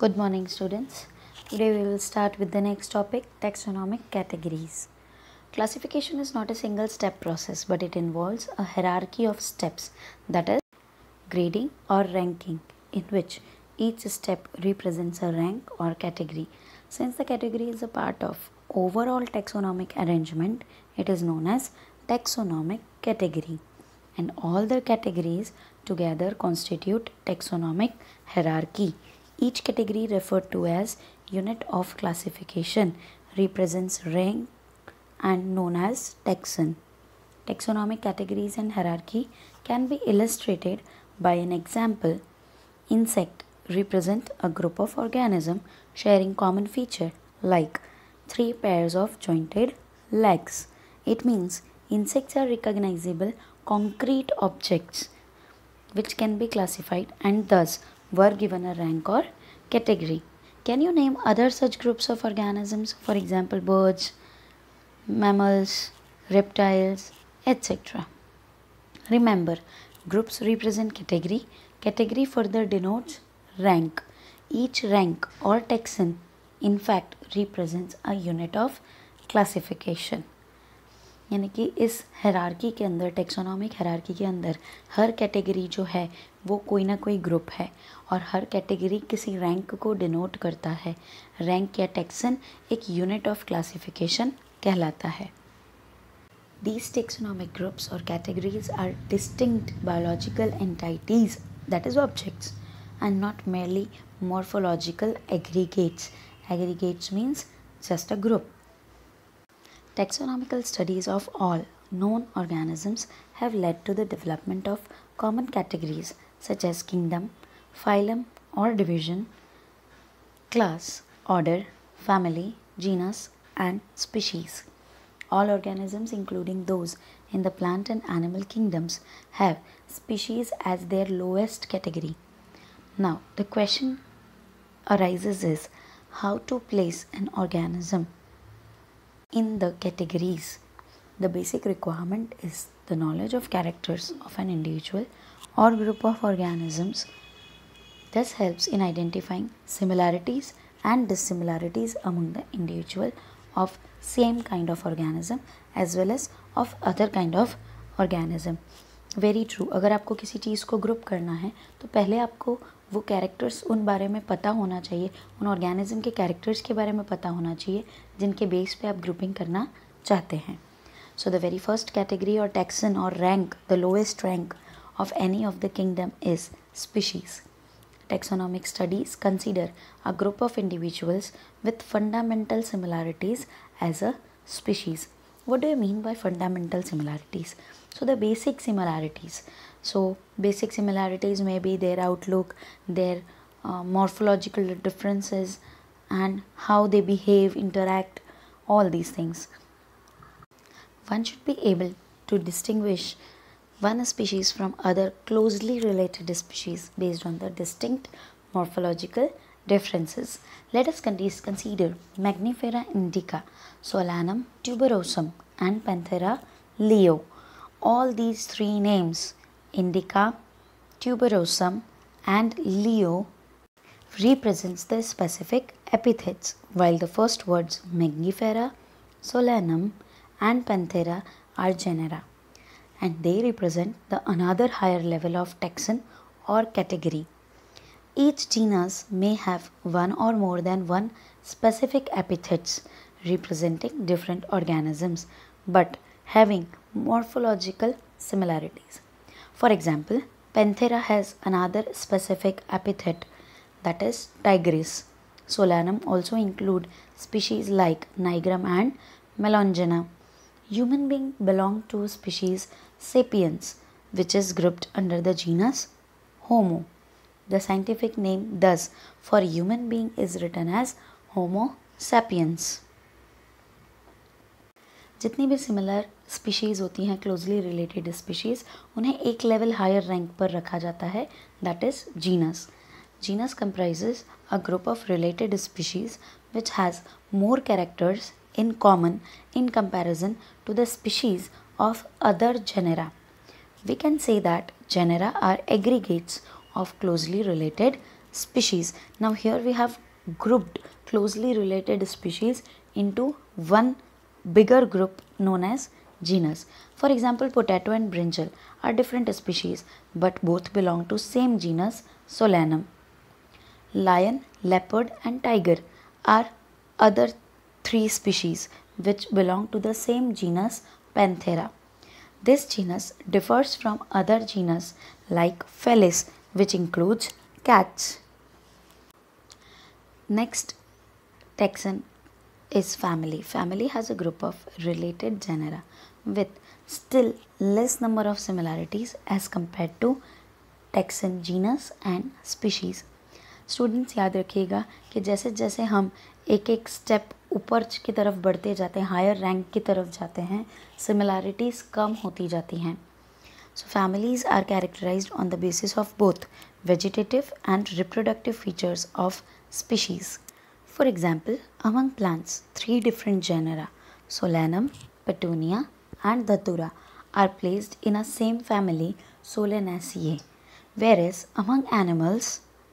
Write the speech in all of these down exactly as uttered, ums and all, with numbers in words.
Good morning, students. Today we will start with the next topic, taxonomic categories. Classification is not a single step process, but it involves a hierarchy of steps, that is grading or ranking, in which each step represents a rank or category. Since the category is a part of overall taxonomic arrangement, it is known as taxonomic category, and all the categories together constitute taxonomic hierarchy. Each category, referred to as unit of classification, represents rank and known as taxon. Taxonomic categories and hierarchy can be illustrated by an example. Insect represent a group of organisms sharing common feature like three pairs of jointed legs. It means insects are recognizable concrete objects which can be classified and thus were given a rank or category. Can you name other such groups of organisms? For example, birds, mammals, reptiles, et cetera. Remember, groups represent category. Category further denotes rank. Each rank or taxon in fact represents a unit of classification. यानी कि इस hierarchy के अंदर, taxonomic hierarchy के अंदर हर category जो है वो कोई ना कोई ग्रुप है और हर कैटेगरी किसी रैंक को डिनोट करता है. रैंक या टेक्सन एक यूनिट ऑफ क्लासिफिकेशन कहलाता है. These taxonomic groups or categories are distinct biological entities, that is objects, and not merely morphological aggregates. Aggregates means just a group. Taxonomical studies of all known organisms have led to the development of common categories such as kingdom, phylum or division, class, order, family, genus and species. All organisms, including those in the plant and animal kingdoms, have species as their lowest category. Now, the question arises is how to place an organism in the categories. The basic requirement is the knowledge of characters of an individual or group of organisms. This helps in identifying similarities and dissimilarities among the individual of same kind of organism as well as of other kind of organism. Very true. अगर आपको किसी चीज़ को group करना है तो पहले आपको वो कैरेक्टर्स उन बारे में पता होना चाहिए, उन ऑर्गेनिज्म के कैरेक्टर्स के बारे में पता होना चाहिए जिनके बेस पे आप ग्रुपिंग करना चाहते हैं. So the very first category और टैक्सन और rank, the lowest rank of any of the kingdom is species. Taxonomic studies consider a group of individuals with fundamental similarities as a species. What do you mean by fundamental similarities? So the basic similarities. So basic similarities may be their outlook, their uh, morphological differences and how they behave, interact, all these things. One should be able to distinguish one species from other closely related species based on the distinct morphological differences. Let us consider Magnifera indica, Solanum tuberosum and Panthera leo. All these three names, indica, tuberosum and leo, represents the specific epithets, while the first words Magnifera, Solanum and Panthera are genera, and they represent the another higher level of taxon or category. Each genus may have one or more than one specific epithets representing different organisms but having morphological similarities. For example, Panthera has another specific epithet, that is tigris. Solanum also include species like nigrum and melongena. Human beings belong to species Sapiens, which is grouped under the genus Homo. The scientific name thus for human being is written as Homo sapiens. जितनी भी similar species होती हैं, closely related species, उन्हें एक level higher rank पर रखा जाता है, that is genus. Genus comprises a group of related species which has more characters in common in comparison to the species of other genera. We can say that genera are aggregates of closely related species. Now here we have grouped closely related species into one bigger group known as genus. For example, potato and brinjal are different species but both belong to same genus Solanum. Lion, leopard and tiger are other three species which belong to the same genus Panthera. This genus differs from other genus like Felis, which includes cats. Next taxon is family. Family has a group of related genera with still less number of similarities as compared to taxon, genus and species. Students याद रखिएगा कि जैसे जैसे हम एक एक step ऊपर की तरफ बढ़ते जाते हैं, हायर रैंक की तरफ जाते हैं, सिमिलैरिटीज़ कम होती जाती हैं. So families are characterised on the basis of both vegetative and reproductive features of species. For example, among plants, three different genera, Solanum, Petunia and Datura, are placed in a same family, Solanaceae, whereas among animals,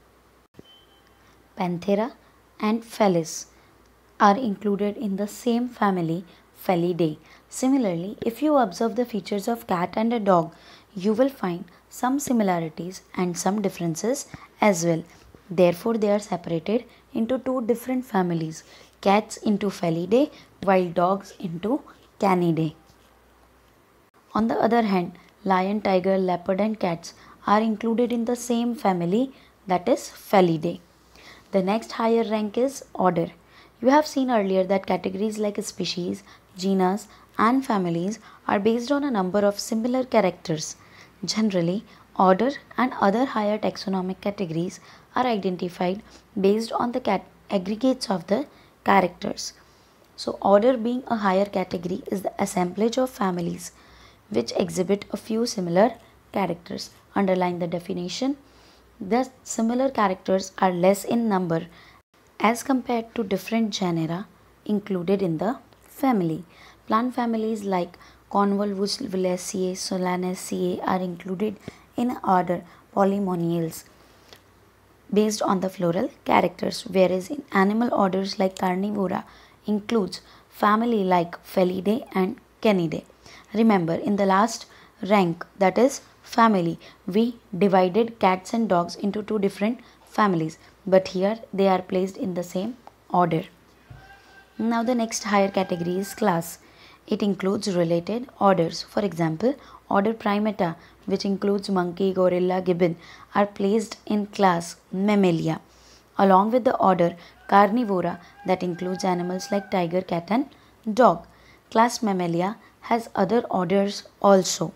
Panthera and Felis are included in the same family, Felidae. Similarly, if you observe the features of cat and a dog, you will find some similarities and some differences as well. Therefore, they are separated into two different families, cats into Felidae while dogs into Canidae. On the other hand, lion, tiger, leopard and cats are included in the same family, that is Felidae. The next higher rank is order. You have seen earlier that categories like species, genus and families are based on a number of similar characters. Generally, order and other higher taxonomic categories are identified based on the cat aggregates of the characters. So, order being a higher category is the assemblage of families which exhibit a few similar characters. Underline the definition. The similar characters are less in number as compared to different genera included in the family. Plant families like Convolvulaceae, Solanaceae are included in order Polymoniales based on the floral characters, whereas in animal orders like Carnivora includes family like Felidae and Canidae. Remember, in the last rank, that is family, we divided cats and dogs into two different families, but here they are placed in the same order. Now the next higher category is class. It includes related orders. For example, order Primata, which includes monkey, gorilla, gibbon, are placed in class Mammalia, along with the order Carnivora that includes animals like tiger, cat and dog. Class Mammalia has other orders also.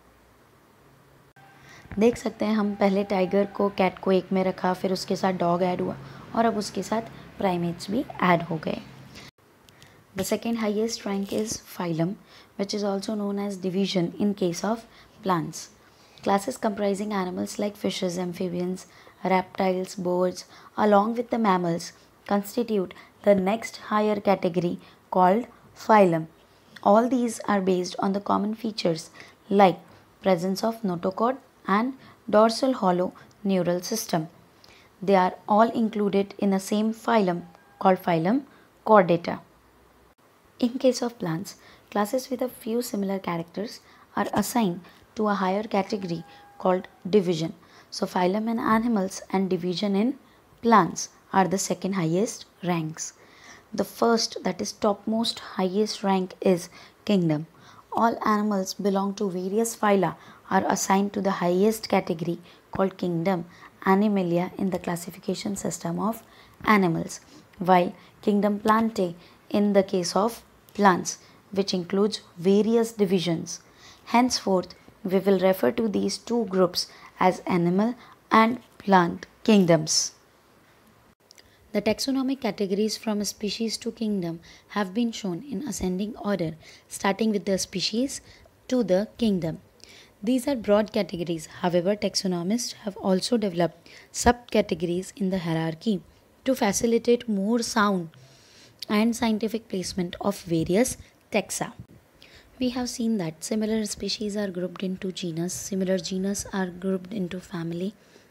देख सकते हैं हम पहले tiger को cat को एक में रखा, फिर उसके साथ डॉग ऐड हुआ और अब उसके साथ प्राइमेट्स भी ऐड हो गए. The second highest rank is phylum, which is also known as division in case of plants. Classes comprising animals like fishes, amphibians, reptiles, birds, along with the mammals constitute the next higher category called phylum. All these are based on the common features like presence of notochord and dorsal hollow neural system. They are all included in the same phylum called phylum Chordata. In case of plants, classes with a few similar characters are assigned to a higher category called division. So phylum in animals and division in plants are the second highest ranks. The first, that is topmost highest rank, is kingdom. All animals belong to various phyla are assigned to the highest category called kingdom Animalia in the classification system of animals, while kingdom Plantae in the case of plants, which includes various divisions. Henceforth, we will refer to these two groups as animal and plant kingdoms. The taxonomic categories from species to kingdom have been shown in ascending order, starting with the species to the kingdom. These are broad categories. However, taxonomists have also developed subcategories in the hierarchy to facilitate more sound and scientific placement of various taxa. We have seen that similar species are grouped into genus, similar genus are grouped into family,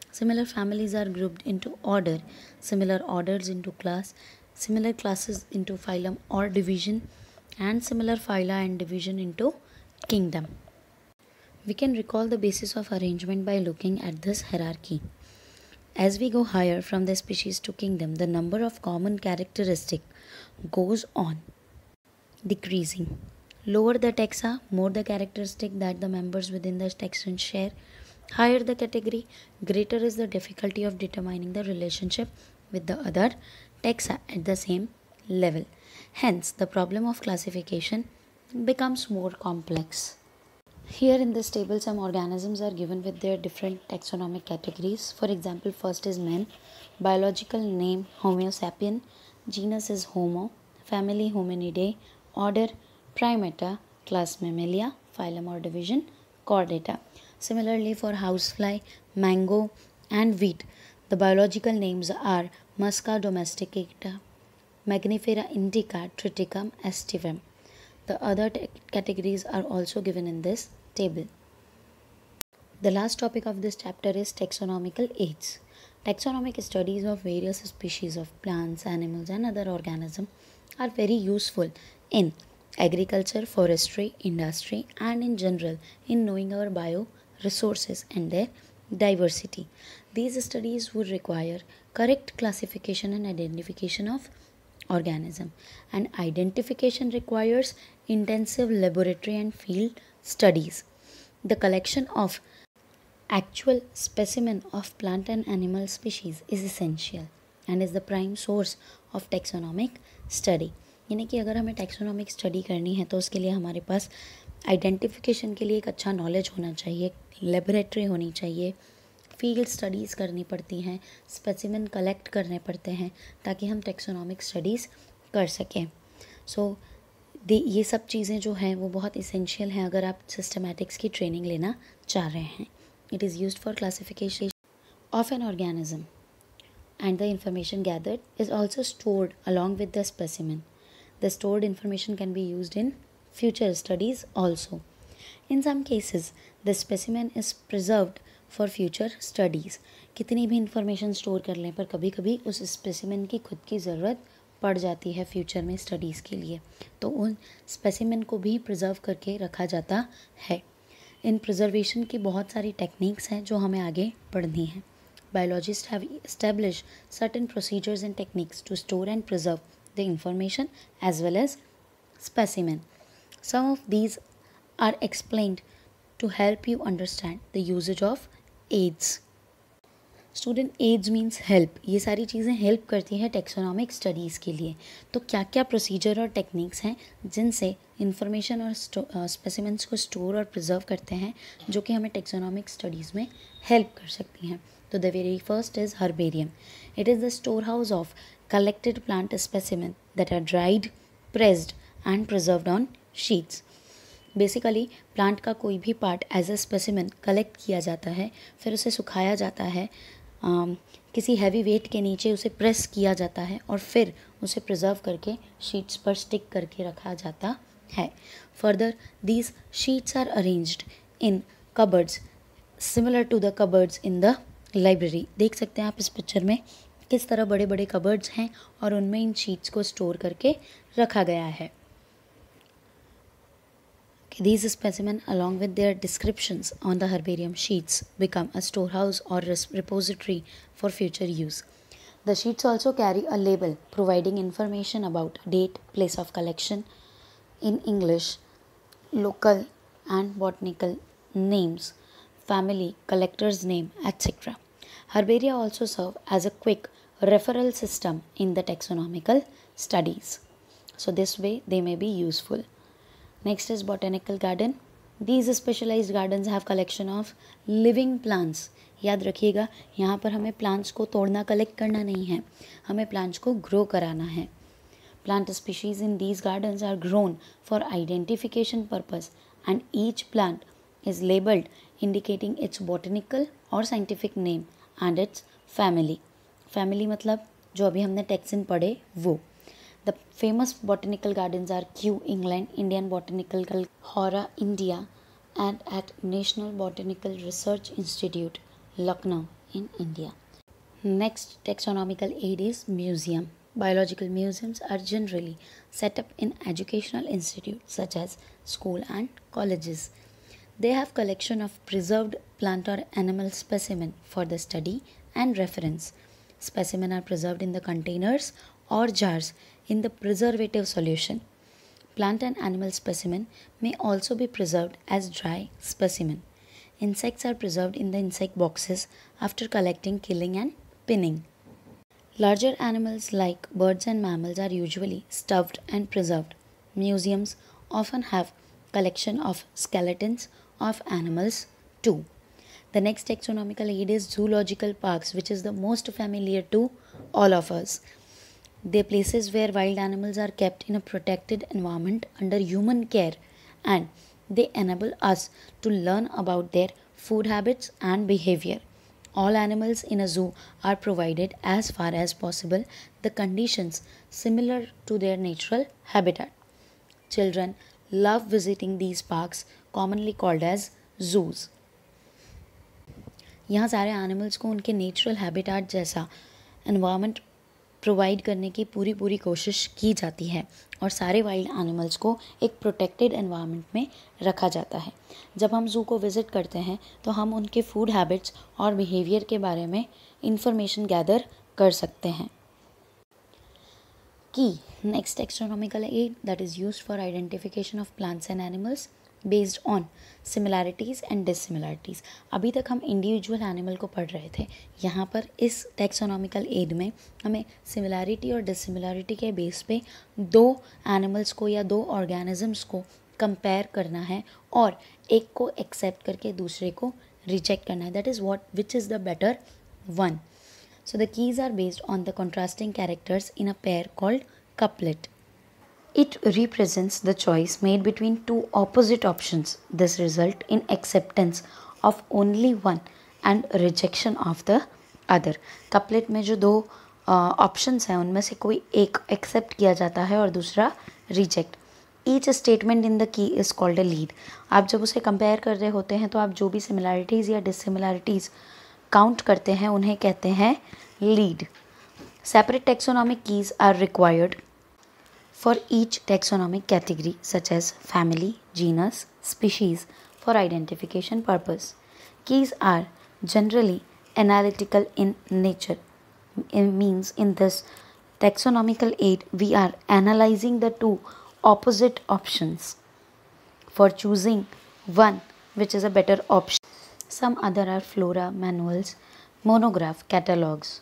Similar families are grouped into order, similar orders into class, similar classes into phylum or division, and similar phyla and division into kingdom. We can recall the basis of arrangement by looking at this hierarchy. As we go higher from the species to kingdom, the number of common characteristic goes on decreasing. Lower the taxa, more the characteristic that the members within the taxon share. Higher the category, greater is the difficulty of determining the relationship with the other taxa at the same level. Hence, the problem of classification becomes more complex. Here in this table, some organisms are given with their different taxonomic categories. For example, first is men, biological name Homo sapien, genus is Homo, family Hominidae, order Primata, class Mammalia, phylum or division Chordata. Similarly, for housefly, mango and wheat, the biological names are Musca domesticata, Magnifera indica, Triticum aestivum. The other categories are also given in this table. The last topic of this chapter is taxonomical aids. Taxonomic studies of various species of plants, animals and other organisms are very useful in agriculture, forestry, industry and in general in knowing our bio resources and their diversity. These studies would require correct classification and identification of organism, and identification requires intensive laboratory and field studies. The collection of actual specimen of plant and animal species is essential and is the prime source of taxonomic study. यानी कि अगर हमें taxonomic study करनी है तो उसके लिए हमारे पास आइडेंटिफिकेशन के लिए एक अच्छा नॉलेज होना चाहिए, लेबोरेटरी होनी चाहिए, फील्ड स्टडीज़ करनी पड़ती हैं, स्पेसिमेन कलेक्ट करने पड़ते हैं ताकि हम टैक्सोनॉमिक स्टडीज़ कर सकें. सो so, ये सब चीज़ें जो हैं वो बहुत इसेंशियल हैं अगर आप सिस्टमैटिक्स की ट्रेनिंग लेना चाह रहे हैं. It is used for classification of an organism and the information gathered is also stored along with the specimen. The stored information can be used in future studies also. In some cases, the specimen is preserved for future studies. कितनी भी information store कर लें पर कभी कभी उस specimen की खुद की ज़रूरत पड़ जाती है फ्यूचर में स्टडीज़ के लिए, तो उन specimen को भी preserve करके रखा जाता है. इन preservation की बहुत सारी techniques हैं जो हमें आगे पढ़नी है. Biologists have established certain procedures and techniques to store and preserve the information as well as specimen. Some of these are explained to help you understand the usage of aids. Student, aids means help. ये सारी चीज़ें help करती हैं taxonomic studies के लिए. तो क्या क्या procedure और techniques हैं जिनसे information और uh, specimens को store और preserve करते हैं जो कि हमें taxonomic studies में help कर सकती हैं. So the very first is herbarium. It is the storehouse of collected plant specimen that are dried, pressed and preserved on sheets. Basically plant का कोई भी part as a specimen collect किया जाता है, फिर उसे सुखाया जाता है, um, किसी heavy weight के नीचे उसे press किया जाता है और फिर उसे preserve करके sheets पर stick करके रखा जाता है. Further, these sheets are arranged in cupboards similar to the cupboards in the library. देख सकते हैं आप इस पिक्चर में किस तरह बड़े बड़े कबर्ड्स हैं और उनमें इन शीट्स को स्टोर करके रखा गया है. These specimens along with their descriptions on the herbarium sheets become a storehouse or repository for future use. The sheets also carry a label providing information about date, place of collection in English, local and botanical names, family, collector's name, et cetera. Herbaria also serve as a quick referral system in the taxonomical studies. So this way they may be useful. Next is botanical garden. These specialized gardens have collection of living plants. याद रखिएगा यहाँ पर हमें plants को तोड़ना collect करना नहीं है, हमें plants को grow कराना है. Plant species in these gardens are grown for identification purpose and each plant is labeled indicating its botanical or scientific name and its family. Family मतलब जो अभी हमने taxon पढ़े वो. The famous botanical gardens are Kew, England, Indian Botanical Garden, Hora, India, and at National Botanical Research Institute, Lucknow, in India. Next taxonomical aid is museum. Biological museums are generally set up in educational institutes such as school and colleges. They have collection of preserved plant or animal specimen for the study and reference. Specimen are preserved in the containers or jars in the preservative solution. Plant and animal specimen may also be preserved as dry specimen. Insects are preserved in the insect boxes after collecting, killing and pinning. Larger animals like birds and mammals are usually stuffed and preserved. Museums often have collection of skeletons of animals too. The next taxonomical aid is zoological parks, which is the most familiar to all of us. They are places where wild animals are kept in a protected environment under human care, and they enable us to learn about their food habits and behavior. All animals in a zoo are provided, as far as possible, the conditions similar to their natural habitat. Children love visiting these parks, commonly called as zoos. यहाँ सारे animals को उनके natural habitat जैसा environment provide करने की पूरी पूरी कोशिश की जाती है और सारे वाइल्ड एनिमल्स को एक प्रोटेक्टेड एनवायरनमेंट में रखा जाता है. जब हम ज़ू को विज़िट करते हैं तो हम उनके फूड हैबिट्स और बिहेवियर के बारे में इंफॉर्मेशन गैदर कर सकते हैं. Key next taxonomical aid that is used for identification of plants and animals based on similarities and dissimilarities. अभी तक हम इंडिविजुअल एनिमल को पढ़ रहे थे. यहाँ पर इस टैक्सोनॉमिकल एड में हमें सिमिलैरिटी और डिसिमिलैरिटी के बेस पे दो एनिमल्स को या दो ऑर्गेनिजम्स को कंपेयर करना है और एक को एक्सेप्ट करके दूसरे को रिजेक्ट करना है. That is what which is the better one. So the keys are based on the contrasting characters in a pair called couplet. It represents the choice made between two opposite options. This results in acceptance of only one and rejection of the other. Couplet में जो दो options हैं उनमें से कोई एक accept किया जाता है और दूसरा reject. Each statement in the key is called a lead. आप जब उसे कंपेयर कर रहे होते हैं तो आप जो भी सिमिलैरिटीज़ या डिसिमिलैरिटीज़ काउंट करते हैं उन्हें कहते हैं lead. Separate taxonomic keys are required for each taxonomic category such as family, genus, species for identification purpose. Keys are generally analytical in nature. It means in this taxonomical aid we are analyzing the two opposite options for choosing one which is a better option. Some other are flora manuals, monograph catalogs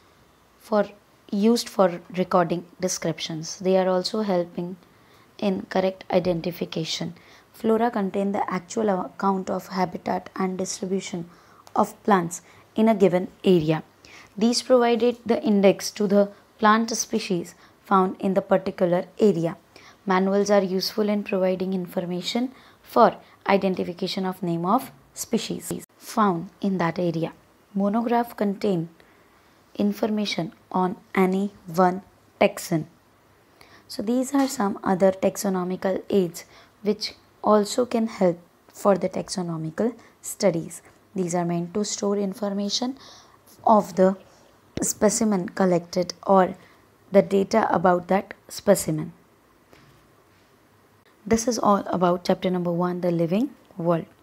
for used for recording descriptions. They are also helping in correct identification. Flora contain the actual account of habitat and distribution of plants in a given area. These provided the index to the plant species found in the particular area. Manuals are useful in providing information for identification of name of species found in that area. Monograph contain information on any one taxon. So these are some other taxonomical aids which also can help for the taxonomical studies. These are meant to store information of the specimen collected or the data about that specimen. This is all about chapter number one, the living world.